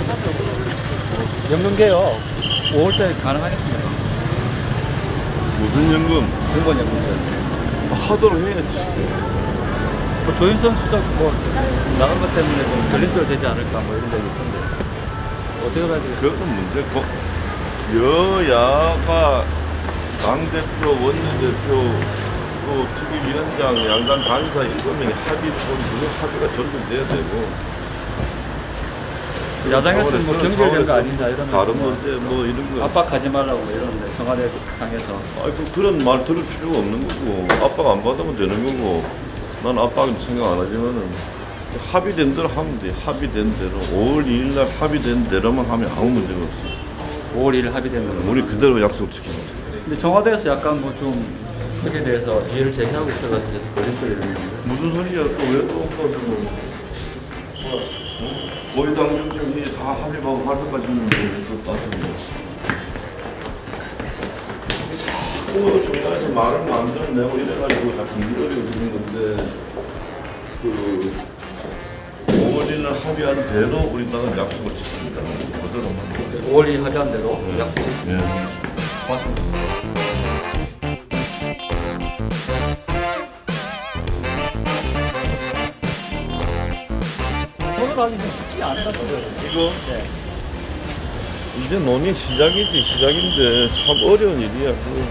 연금개요. 5월달에 가능하겠습니다. 무슨 연금? 공무원 연금개요. 하도록 해야지. 뭐 조윤선 수석 뭐 나간 것 때문에 좀 걸림돌 되지 않을까 뭐 이런 적이 있던데 어떻게 봐야 되겠어요? 그것은 문제고, 여야가 당대표, 원내대표, 또 특위위원장, 양당 간사 7명이 합의가 전달돼야 되고, 야당에서는 뭐 경제된 거 아니냐 이러면서 다른 문제 뭐 이런 거 압박하지 말라고 이러는데 청와대 상에서 그런 말 들을 필요가 없는 거고, 압박 안 받으면 되는 거고, 난 압박은 생각 안 하지만은 합의된 대로 하면 돼. 합의된 대로 5월 2일 날 합의된 대로만 하면 아무 문제가 없어. 5월 1일 합의된 거는 우리 그대로 약속 지키면 돼. 근데 청와대에서 약간 뭐 좀 거기에 대해서 이해를 제기하고 있어가지고 계속 걸림돌이 있는데 무슨 소리야? 또 왜 또 없어지고? 고위당 정책이 다 합의하고 발표까지 했는데 또 따지고. 자꾸 중간에서 말을 만들어내고 이래가지고 자꾸 밀어내고 그러는 건데, 그 5월 1일 합의한 대로 우리 당은 약속을 지킵니다. 그대로만. 5월 2일 합의한 대로 약속 예. 고맙습니다. 하기 좀 쉽지 않다 싶어요. 이거? 네. 이제 논의 시작이지, 시작인데 참 어려운 일이야.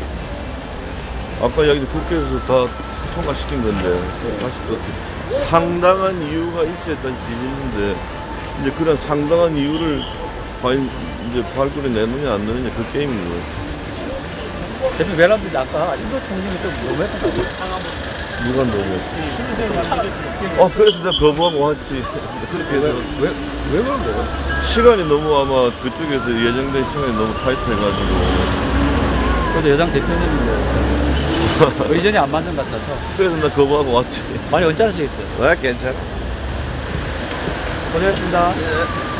아까 여기 국회에서 다 통과시킨 건데, 다시 또 상당한 이유가 있어야 다시 뒤지는데, 이제 그런 상당한 이유를 과연 이제 발굴해 내느냐 안 내느냐 그 게임인 거야. 대표 웰람들 아까 인도 총리는 좀 너무했던 거 같아요. 누가 너무. 그래서 내가 거부하고 왔지. 그렇게 해서. 왜 그런 거예요? 시간이 너무 아마 그쪽에서 예정된 시간이 너무 타이트해가지고. 그래도 여당 대표님인데 의전이 안 맞는 것 같아서. 그래서 나 거부하고 왔지. 많이 언짢으시겠어요? 괜찮아. 고생했습니다. 예.